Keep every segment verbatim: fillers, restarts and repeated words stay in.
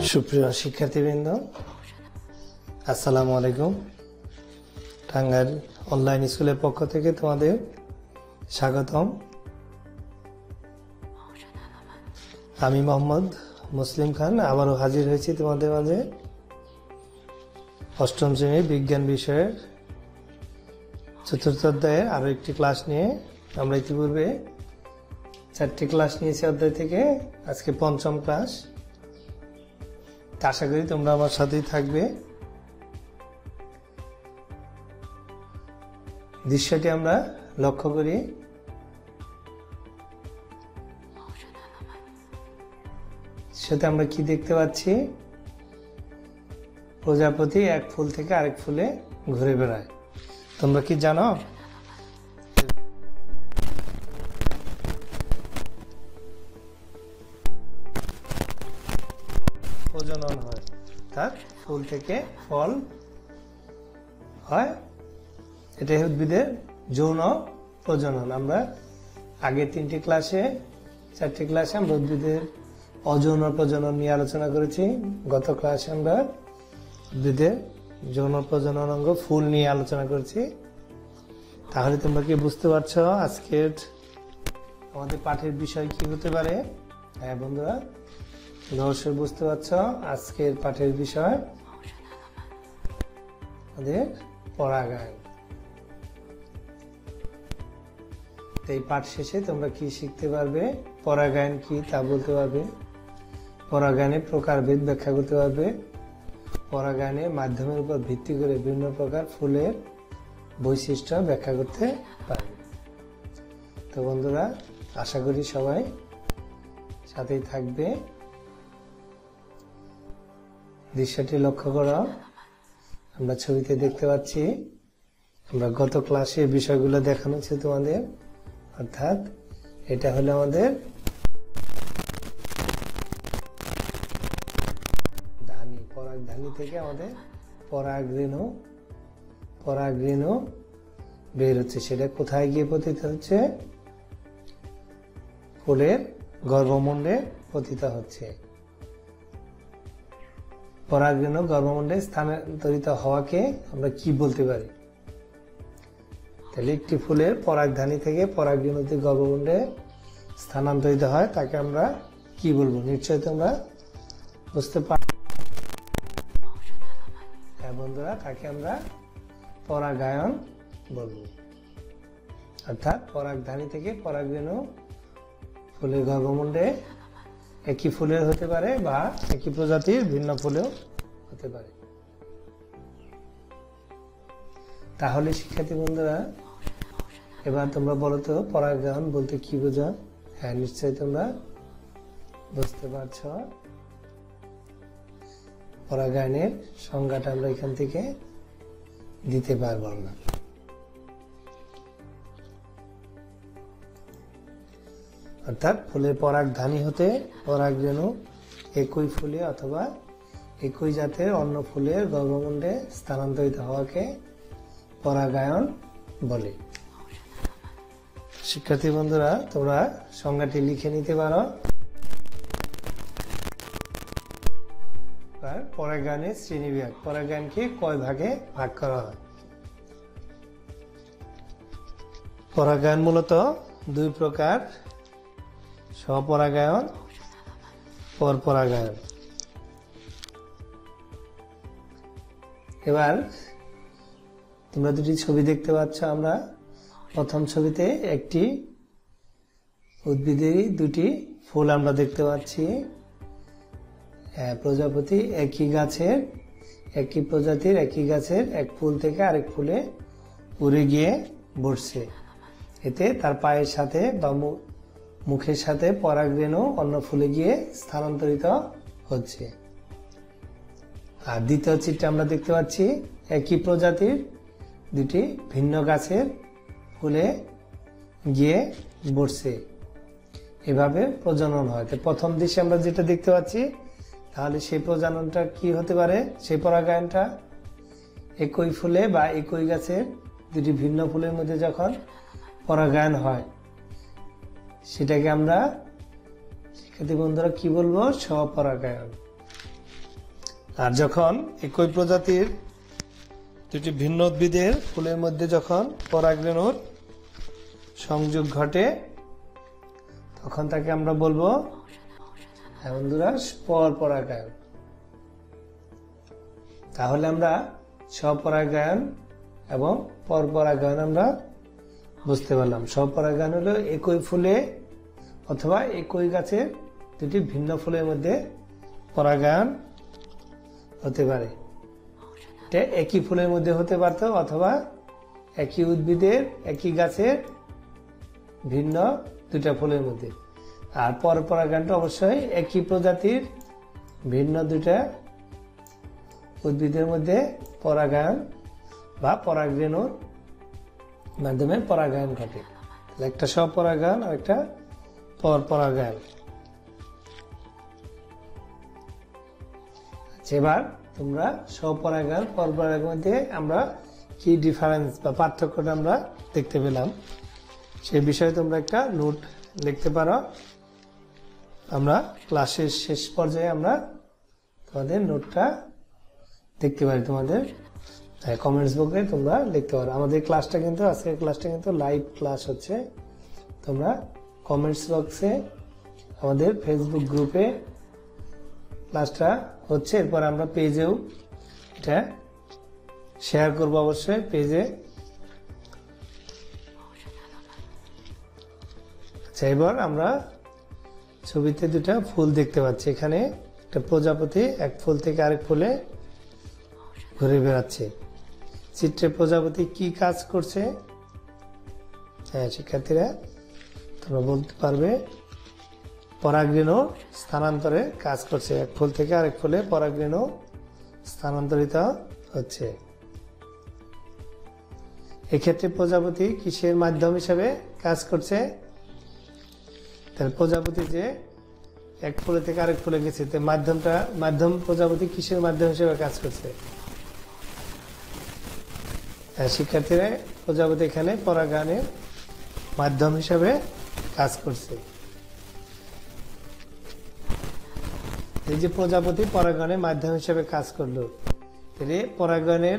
সুপ্রিয় শিক্ষার্থীবৃন্দ, আসসালামু আলাইকুম। টাঙ্গাইল অনলাইন স্কুলের পক্ষ থেকে তোমাদের স্বাগতম। আমি মোহাম্মদ মুসলিম খান আবারও হাজির হয়েছি তোমাদের মাঝে অষ্টম শ্রেণীর বিজ্ঞান বিষয়ের চতুর্থ অধ্যায়ের আরো একটি ক্লাস নিয়ে। আমরা ইতিপূর্বে চারটি ক্লাস নিয়েছি অধ্যায় থেকে, আজকে পঞ্চম ক্লাস। আশা করি তোমরা আমার সাথেই থাকবে। দৃশ্যটি আমরা লক্ষ্য করি। সেটা আমরা কি দেখতে পাচ্ছি? প্রজাপতি এক ফুল থেকে আরেক ফুলে ঘুরে বেড়ায়। তোমরা কি জানো প্রজনন হয়, তার ফুল থেকে ফল হয়, এটাই উদ্ভিদের যৌন প্রজনন। আমরা আগে তিনটি ক্লাসে চারটি ক্লাসে আমরা উদ্ভিদের অযৌন প্রজনন নিয়ে আলোচনা করেছি। গত ক্লাসে আমরা উদ্ভিদের যৌন প্রজনন অঙ্গ ফুল নিয়ে আলোচনা করেছি। তাহলে তোমরা কি বুঝতে পারছো আজকের আমাদের পাঠের বিষয় কি হতে পারে? হ্যাঁ বন্ধুরা, অবশ্যই বুঝতে পারছ আজকের পাঠের বিষয় আমাদের পরাগায়ন। এই পাঠ শেষে তোমরা কি শিখতে পারবে? পরাগায়ন কি তা বলতে পারবে, পরাগায়নের প্রকারভেদ ব্যাখ্যা করতে পারবে, পরাগায়নের মাধ্যমের উপর ভিত্তি করে বিভিন্ন প্রকার ফুলের বৈশিষ্ট্য ব্যাখ্যা করতে পারবে। তো বন্ধুরা, আশা করি সবাই সাথেই থাকবে। দৃশ্যটি লক্ষ্য করো, আমরা ছবিতে দেখতে পাচ্ছি আমরা গত ক্লাসে বিষয়গুলো দেখানো হচ্ছে তোমাদের। অর্থাৎ এটা হলো আমাদের ধানী, পরাগধানী থেকে আমাদের পরাগরেণু পরাগরেণু বের হচ্ছে। সেটা কোথায় গিয়ে পতিত হচ্ছে? ফুলের গর্ভমুণ্ডে পতিত হচ্ছে। পরাগরেণু গর্ভমুণ্ডে স্থানান্তরিত হওয়াকে আমরা কি বলতে পারি? তাহলে একটি ফুলের পরাগধানী থেকে পরাগরেণুতে গর্ভমুণ্ডে স্থানান্তরিত হয়, তাকে আমরা কি বলবো? নিশ্চয়ই তোমরা বুঝতে পার। হ্যাঁ বন্ধুরা, তাকে আমরা পরাগায়ন বলবো। অর্থাৎ পরাগধানী থেকে পরাগরেণু ফুলের গর্ভমুণ্ডে একই ফুলের হতে পারে বা একই প্রজাতির ভিন্ন ফুলেও হতে পারে। তাহলে শিক্ষার্থী বন্ধুরা, এবার তোমরা বলো তো পরাগায়ন বলতে কি বোঝো? হ্যাঁ নিশ্চয়ই তোমরা বুঝতে পারছ। পরাগায়নের সংজ্ঞাটা আমরা এখান থেকে দিতে পারবো না। অর্থাৎ ফুলের পরাগধানী হতে পরাগরেণু একই ফুলে অথবা একই জাতের অন্য ফুলের গর্ভমুণ্ডে স্থানান্তরিত হওয়াকে পরাগায়ন বলে। শিক্ষার্থী বন্ধুরা, তোমরা সংজ্ঞাটি লিখে নিতে পারো। পরাগায়নের শ্রেণীবিভাগ, পরাগায়নকে কয় ভাগে ভাগ করা হয়? পরাগায়ন মূলত দুই প্রকার, স্বপরাগায়ন, পরপরাগায়ন। এবার তোমরা দুটি ছবি দেখতে পাচ্ছ। আমরা প্রথম ছবিতে একটি উদ্ভিদেরই দুটি ফুল আমরা দেখতে পাচ্ছি। প্রজাপতি একই গাছের একই প্রজাতির একই গাছের এক ফুল থেকে আরেক ফুলে উড়ে গিয়ে বসছে। এতে তার পায়ের সাথে বা মুখের সাথে পরাগরেণু অন্য ফুলে গিয়ে স্থানান্তরিত হচ্ছে। আর দ্বিতীয় চিত্রে আমরা দেখতে পাচ্ছি একই প্রজাতির দুটি ভিন্ন গাছের ফুলে গিয়ে বসছে। এভাবে প্রজনন হয়। প্রথম দৃশ্যে আমরা যেটা দেখতে পাচ্ছি, তাহলে সেই প্রজননটা কি হতে পারে? সেই পরাগায়নটা একই ফুলে বা একই গাছের দুটি ভিন্ন ফুলের মধ্যে যখন পরাগায়ন হয়, সেটাকে আমরা শিক্ষার্থী বন্ধুরা কি বলবো? স্বপরাগায়ন। আর যখন একই প্রজাতির দুটি ভিন্ন উদ্ভিদের ফুলের মধ্যে যখন পরাগরেণুর সংযোগ ঘটে তখন তাকে আমরা বলবো বন্ধুরা পর পরাগায়ন। তাহলে আমরা স্বপরাগায়ন এবং পর পরাগায়ন আমরা বুঝতে পারলাম। স্বপরাগায়ন হলো একই ফুলে অথবা একই গাছের দুটি ভিন্ন ফুলের মধ্যে পরাগায়ন হতে পারে। এটা একই ফুলের মধ্যে হতে পারত অথবা একই উদ্ভিদের একই গাছের ভিন্ন দুটা ফুলের মধ্যে। আর পর পরাগায়নটা অবশ্যই একই প্রজাতির ভিন্ন দুটা উদ্ভিদের মধ্যে পরাগায়ন বা পরাগরেণুর মাধ্যমে পরাগায়ন ঘটে। একটা স্বপরাগায়ন আর একটা পর পরাগায়ন। এবার তোমরা স্বপরাগায়ন পর পরাগায়নের মধ্যে আমরা কি ডিফারেন্স বা পার্থক্যটা আমরা দেখতে পেলাম সেই বিষয়ে তোমরা একটা নোট লিখতে পারো। আমরা ক্লাসের শেষ পর্যায়ে আমরা তোমাদের নোটটা দেখতে পারি, তোমাদের কমেন্টস বক্সে তোমরা লিখতে পারো। আমাদের ক্লাসটা কিন্তু আজকের ক্লাসটা কিন্তু লাইভ ক্লাস হচ্ছে। তোমরা কমেন্টস বক্সে আমাদের ফেসবুক গ্রুপে ক্লাসটা হচ্ছে, এরপর আমরা পেজেও এটা শেয়ার করব অবশ্যই পেজে। আচ্ছা, এবার আমরা ছবিতে দুটা ফুল দেখতে পাচ্ছি। এখানে একটা প্রজাপতি এক ফুল থেকে আরেক ফুলে ঘুরে বেড়াচ্ছে। চিত্রে প্রজাপতি কি কাজ করছে? হ্যাঁ শিক্ষার্থীরা তোমরা বলতে পারবে পরাগরেণু স্থানান্তরে কাজ করছে। এক ফুল থেকে আরেক ফুলে পরাগরেণু স্থানান্তরিত হচ্ছে। এক্ষেত্রে প্রজাপতি কিসের মাধ্যম হিসেবে কাজ করছে? তাহলে প্রজাপতি যে এক ফুলে থেকে আরেক ফুলে গেছে, মাধ্যমটা মাধ্যম প্রজাপতি কিসের মাধ্যম হিসেবে কাজ করছে? শিক্ষার্থীরা প্রজাপতি এখানে পরাগায়নের মাধ্যম হিসেবে কাজ করছে। এই যে প্রজাপতি পরাগায়নের মাধ্যম হিসেবে কাজ করলো, তাহলে পরাগায়নের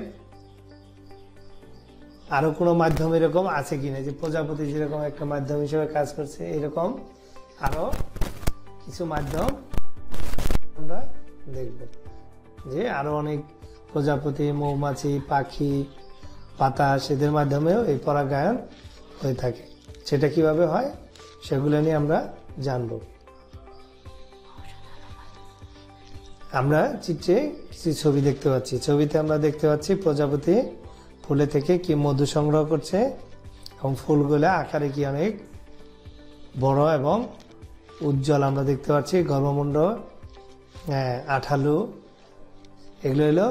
আরো কোনো মাধ্যম এরকম আছে কিনা? যে প্রজাপতি যেরকম একটা মাধ্যম হিসেবে কাজ করছে এরকম আরো কিছু মাধ্যম আমরা দেখব, যে আরো অনেক প্রজাপতি, মৌমাছি, পাখি, বাতাস এদের মাধ্যমেও এই পরাগায়ন হয়ে থাকে। সেটা কিভাবে হয় সেগুলো নিয়ে আমরা জানব। আমরা চিত্রে কিছু ছবি দেখতে পাচ্ছি। ছবিতে আমরা দেখতে পাচ্ছি প্রজাপতি ফুলে থেকে কি মধু সংগ্রহ করছে এবং ফুলগুলা আকারে কি অনেক বড় এবং উজ্জ্বল আমরা দেখতে পাচ্ছি। গর্ভমুণ্ড আঠালু, এগুলো হলো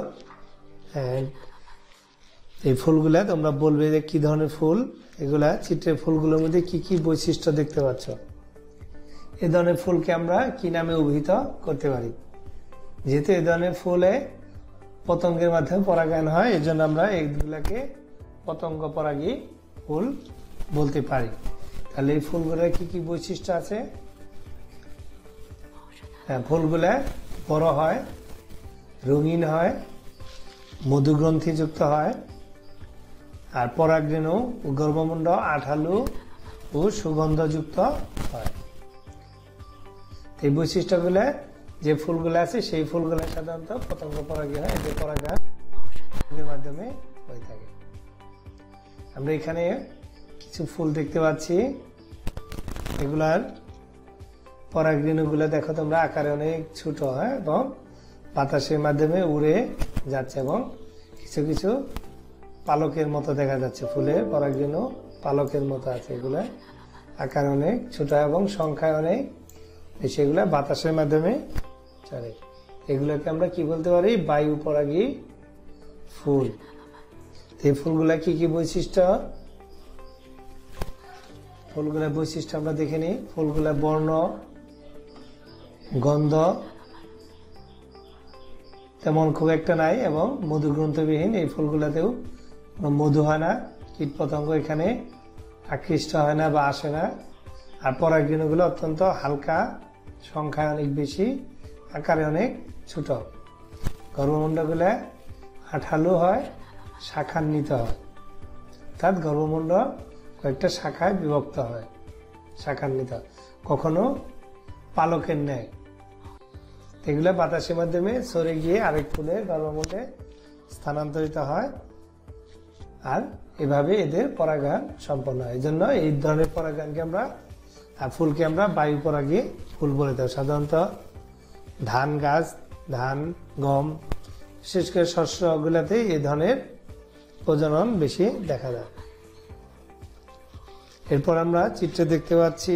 এই ফুলগুলা। তোমরা বলবে যে কি ধরনের ফুল এগুলা। চিত্রের ফুলগুলোর মধ্যে কি কি বৈশিষ্ট্য দেখতে পাচ্ছ? এ ধরনের ফুলকে আমরা কি নামে অভিহিত করতে পারি? যেহেতু এ ধরনের ফুলে পতঙ্গের মাধ্যমে পরাগায়ন হয়, এই জন্য আমরা এইগুলাকে পতঙ্গ পরাগী ফুল বলতে পারি। তাহলে এই ফুলগুলোর কি কি বৈশিষ্ট্য আছে? হ্যাঁ, ফুলগুলা বড় হয়, রঙিন হয়, মধুগ্রন্থিযুক্ত হয়, আর পরাগরেণু গর্ভমুণ্ড আঠালু ও সুগন্ধযুক্ত হয়। এই বৈশিষ্ট্যগুলো যে ফুলগুলো আছে সেই ফুলগুলো সাধারণত পতঙ্গ পরাগী হয়, এদের পরাগায়নের মাধ্যমে হয়ে থাকে। আমরা এখানে কিছু ফুল দেখতে পাচ্ছি। এগুলার পরাগরেণুগুলো দেখো তোমরা আকারে অনেক ছোট হয় এবং বাতাসের মাধ্যমে উড়ে যাচ্ছে এবং কিছু কিছু পালকের মতো দেখা যাচ্ছে। ফুলের পরাগরেণু পালকের মতো আছে। এগুলা আকার অনেক ছোট এবং সংখ্যায় অনেক বেশি। এগুলা বাতাসের মাধ্যমে চলে। এগুলোকে আমরা কি বলতে পারি? বায়ু পরাগী ফুল। এই ফুলগুলা কি কি বৈশিষ্ট্য? ফুলগুলা বৈশিষ্ট্য আমরা দেখে নিই। ফুলগুলা বর্ণ, গন্ধ তেমন খুব একটা নাই এবং মধুগ্রন্থবিহীন। এই ফুলগুলাতেও মধু হয় না, কীট পতঙ্গ এখানে আকৃষ্ট হয় না বা আসে না। আর পরাগরেণুগুলো অত্যন্ত হালকা, সংখ্যায় অনেক বেশি, আকারে অনেক ছোট। গর্ভমুণ্ডগুলো আঠালো হয়, শাখান্বিত হয়, অর্থাৎ গর্ভমুণ্ড কয়েকটা শাখায় বিভক্ত হয়, শাখান্বিত, কখনো পালকের ন্যায়। এগুলো বাতাসের মাধ্যমে সরে গিয়ে আরেক ফুলের গর্ভমুণ্ডে স্থানান্তরিত হয়, আর এভাবে এদের পরাগায়ন সম্পন্ন হয়। এই জন্য এই ধরনের পরাগায়নকে আমরা ফুলকে আমরা বায়ু পরাগী ফুল বলে থাকি। সাধারণত ধান গাছ, ধান, গম, বিশেষ করে শস্যগুলোতে এই ধরনের প্রজনন বেশি দেখা যায়। এরপর আমরা চিত্র দেখতে পাচ্ছি,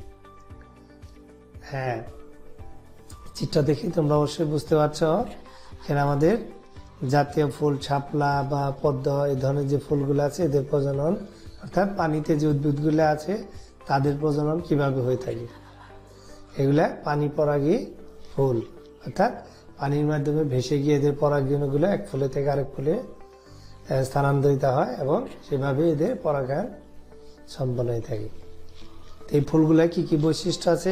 হ্যাঁ চিত্র দেখি তোমরা অবশ্যই বুঝতে পারছ, এখানে আমাদের জাতীয় ফুল শাপলা বা পদ্ম এই ধরনের যে ফুলগুলো আছে এদের প্রজনন, অর্থাৎ পানিতে যে উদ্ভিদগুলো আছে তাদের প্রজনন কিভাবে হয়ে থাকে। এগুলা পানি পরাগী ফুল, অর্থাৎ পানির মাধ্যমে ভেসে গিয়ে এদের পরাগীয়গুলো এক ফুলে থেকে আরেক ফুলে স্থানান্তরিত হয় এবং সেভাবে এদের পরাগায়ন সম্পন্ন হয়ে থাকে। এই ফুলগুলা কি কি বৈশিষ্ট্য আছে,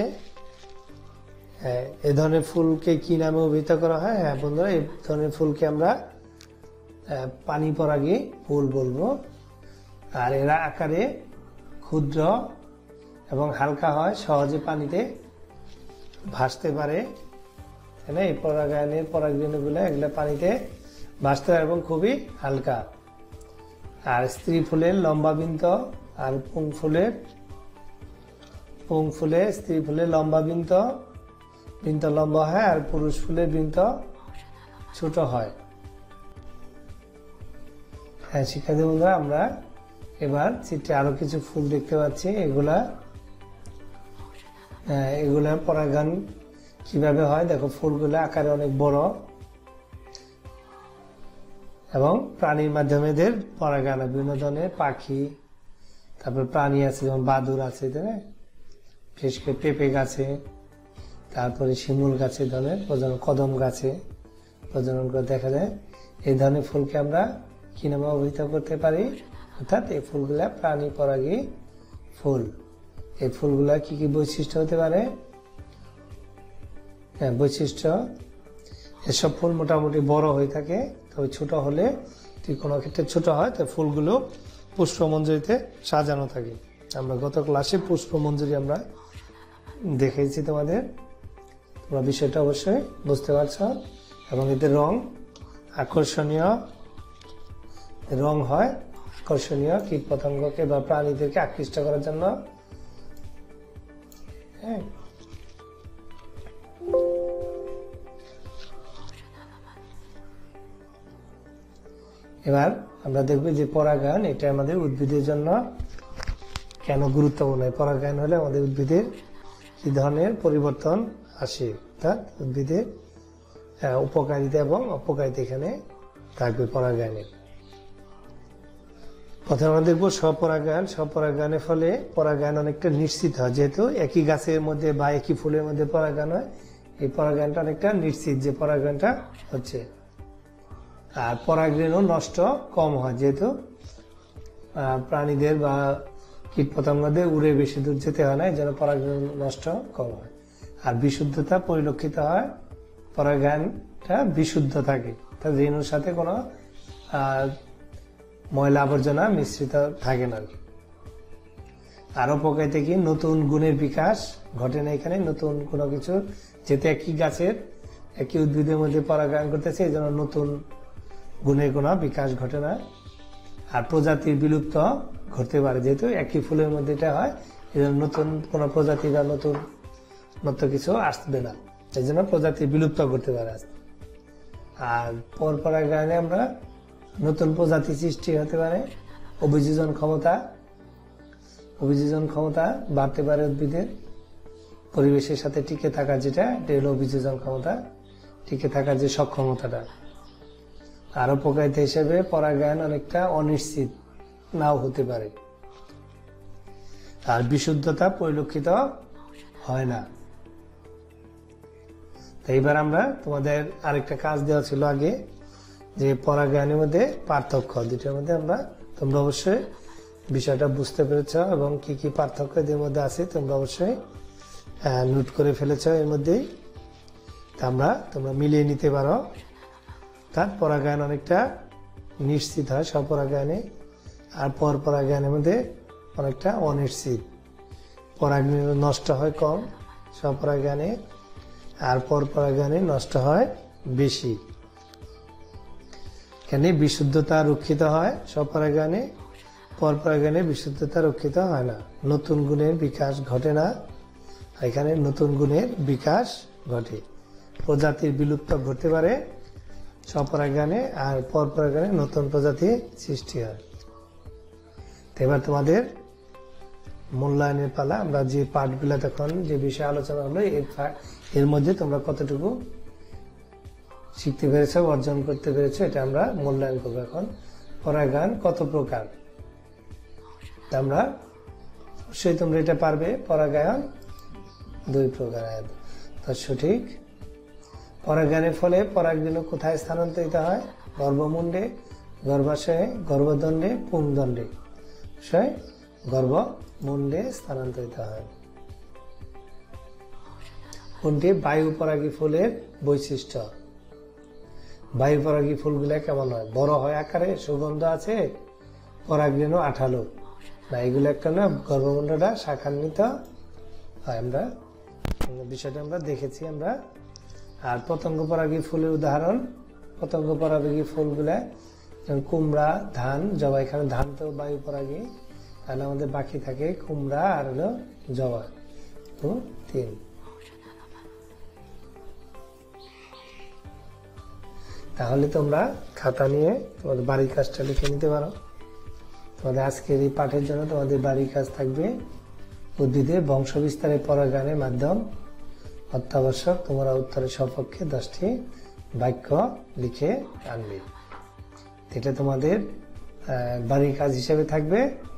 এ ধরনের ফুলকে কি নামে অভিহিত করা হয়? হ্যাঁ বন্ধুরা, এই ধরনের ফুলকে আমরা পানি পরাগী ফুল বলবো। আর এরা আকারে ক্ষুদ্র এবং হালকা হয়, সহজে পানিতে ভাসতে পারে। এই পরাগায়নের পরাগরেণুগুলো এগুলো পানিতে ভাসতে পারে এবং খুবই হালকা। আর স্ত্রী ফুলের লম্বা বৃন্ত, আর পুং ফুলের পুং ফুলে স্ত্রী ফুলের লম্বা বৃন্ত বৃন্ত লম্বা হয়, আর পুরুষ ফুলের বৃন্ত ছোট হয়। হ্যাঁ শিক্ষার্থী বন্ধুরা, আমরা এবার চিত্রে আরো কিছু ফুল দেখতে পাচ্ছি। এগুলা এগুলা পরাগায়ন কিভাবে হয় দেখো। ফুলগুলা আকারে অনেক বড় এবং প্রাণীর মাধ্যমে এদের পরাগায়ন, বিভিন্ন ধরনের পাখি, তারপর প্রাণী আছে যেমন বাদুর আছে, তাই না, বিশেষ করে পেঁপে গাছে, তারপরে শিমুল গাছে ধরনের প্রজনন, কদম গাছে প্রজনন করে দেখা যায়। এই ধরনের ফুলকে আমরা কি নামে অভিহিত করতে পারি? অর্থাৎ এই ফুলগুলা প্রাণী পরাগী ফুল। এই ফুলগুলা কি কি বৈশিষ্ট্য হতে পারে? হ্যাঁ বৈশিষ্ট্য, এসব ফুল মোটামুটি বড় হয়ে থাকে, তবে ছোট হলে কোনো ক্ষেত্রে ছোট হয়, তো ফুলগুলো পুষ্পমঞ্জুরিতে সাজানো থাকে। আমরা গত ক্লাসে পুষ্পমঞ্জুরি আমরা দেখেছি তোমাদের, তোমরা বিষয়টা অবশ্যই বুঝতে পারছো। এবং এদের রং আকর্ষণীয় রং হয়, আকর্ষণীয় কীট পতঙ্গকে বা প্রাণীদেরকে আকৃষ্ট করার জন্য। হ্যাঁ এবার আমরা দেখবো যে পরাগায়ন এটা আমাদের উদ্ভিদের জন্য কেন গুরুত্বপূর্ণ। পরাগায়ন হলে আমাদের উদ্ভিদের কি ধরনের পরিবর্তন আসে, অর্থাৎ উদ্ভিদের উপকারিতা এবং অপকারিতা এখানে থাকবে পরাগায়নের। প্রথমে আমরা দেখবো স্বপরাগায়ন। স্বপরাগায়নের ফলে পরাগায়ন অনেকটা নিশ্চিত হয়, যেহেতু একই গাছের মধ্যে বা একই ফুলের মধ্যে পরাগায়ন হয়, এই পরাগায়নটা অনেকটা নিশ্চিত যে পরাগায়নটা হচ্ছে। আর পরাগরেণু নষ্ট কম হয়, যেহেতু প্রাণীদের বা কীট পতঙ্গদের উড়ে বেশি দূর যেতে হয় না, এই জন্য পরাগরেণু নষ্ট কম হয়। আর বিশুদ্ধতা পরিলক্ষিত হয়, পরাগায়নটা বিশুদ্ধ থাকে, তার রেণুর সাথে কোনো ময়লা আবর্জনা মিশ্রিত থাকে না। আরো পকাইতে কি নতুন গুণের বিকাশ ঘটে না এখানে, নতুন কোনো কিছু, যেহেতু একই গাছের একই উদ্ভিদের মধ্যে পরাগায়ন করতেছে, এই জন্য নতুন গুণের কোনো বিকাশ ঘটে না। আর প্রজাতির বিলুপ্ত ঘটতে পারে, যেহেতু একই ফুলের মধ্যে এটা হয়, এই জন্য নতুন কোনো প্রজাতি বা নতুন নতুন কিছু আসবে না, এই জন্য প্রজাতি বিলুপ্ত করতে পারে। আর পর পরাগায়নে আমরা নতুন প্রজাতি সৃষ্টি হতে পারে, অভিযোজন ক্ষমতা অভিযোজন ক্ষমতা বাড়তে পারে উদ্ভিদের, পরিবেশের সাথে টিকে থাকা, যেটা এটা হলো অভিযোজন ক্ষমতা, টিকে থাকার যে সক্ষমতাটা। আরো উপকারিতা হিসেবে পরাগায়ন অনেকটা অনিশ্চিত নাও হতে পারে, আর বিশুদ্ধতা পরিলক্ষিত হয় না। এইবার আমরা তোমাদের আরেকটা কাজ দেওয়া ছিল আগে, যে পরাগায়নের মধ্যে পার্থক্য দুটোর মধ্যে আমরা, তোমরা অবশ্যই বিষয়টা বুঝতে পেরেছ এবং কি কি পার্থক্য এদের মধ্যে আছে তোমরা অবশ্যই নোট করে ফেলেছ। এর মধ্যেই আমরা তোমরা মিলিয়ে নিতে পারো তার পরাগায়ন অনেকটা নিশ্চিত হয় স্বপরাগায়নে, আর পর পরাগায়নের মধ্যে অনেকটা অনিশ্চিত। পরাগায়ন নষ্ট হয় কম স্বপরাগায়নে, আর পর পরাগায়নে নষ্ট হয় বেশি। এখানে বিশুদ্ধতা রক্ষিত হয় স্বপরাগায়নে, পর পরাগায়নে বিশুদ্ধতা রক্ষিত হয় না। নতুন গুণের বিকাশ ঘটে না, এখানে নতুন গুণের বিকাশ ঘটে। প্রজাতির বিলুপ্ত ঘটতে পারে স্বপরাগায়নে, আর পর পরাগায়নে নতুন প্রজাতি সৃষ্টি হয়। এবার তোমাদের মূল্যায়নের পালা। আমরা যে পাঠগুলো তখন যে বিষয়ে আলোচনা হলো এর এর মধ্যে তোমরা কতটুকু শিখতে পেরেছো, অর্জন করতে পেরেছো, এটা আমরা মূল্যায়ন করবো। এখন পরাগায়ন কত প্রকার, আমরা অবশ্যই তোমরা এটা পারবে। পরাগায়ন দুই প্রকার। তো সঠিক। পরাগায়নের ফলে পরাগরেণু কোথায় স্থানান্তরিত হয়? গর্ভমুণ্ডে, গর্ভাশয়ে, গর্ভদণ্ডে, পুংদণ্ডে। গর্ভমুণ্ডে স্থানান্তরিত হয়। কোনটি বায়ু পরাগী ফুলের বৈশিষ্ট্য? বায়ু পরাগী ফুলগুলা কেমন হয়? বড় হয় আকারে, সুগন্ধ আছে, পরাগরেণু আঠালো না, এগুলো একটা না গর্ভমুণ্ডটা শাখান্বিত হয়। আমরা বিষয়টা আমরা দেখেছি আমরা। আর পতঙ্গ পরাগী ফুলের উদাহরণ, পতঙ্গ পরাগী ফুলগুলা যেমন কুমড়া, ধান, জবা। এখানে ধান তো বায়ু পরাগী, তাহলে আমাদের বাকি থাকে কুমড়া আর হলো জবা। তো তিন। তাহলে তোমরা খাতা নিয়ে তোমাদের বাড়ির কাজটা লিখে নিতে পারো। তোমাদের আজকের এই পাঠের জন্য তোমাদের বাড়ির কাজ থাকবে উদ্ভিদের বংশ বিস্তারের পরাগায়নের মাধ্যম অত্যাবশ্যক। তোমরা উত্তরের সপক্ষে দশটি বাক্য লিখে আনবে। এটা তোমাদের বাড়ির কাজ হিসেবে থাকবে।